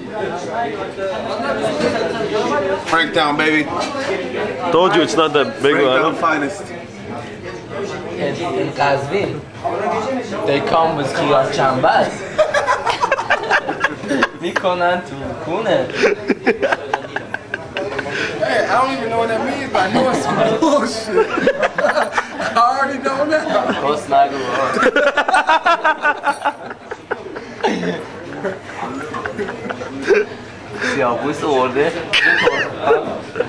Franktown, baby. Told you it's not that big Franktown one. finest. In Kazvin, they come with Khiar Chambal. میکنن تو کونه. Hey, I don't even know what that means, but I know it's some bullshit. I already know now. کس نگو. سیاه‌پوست آورده.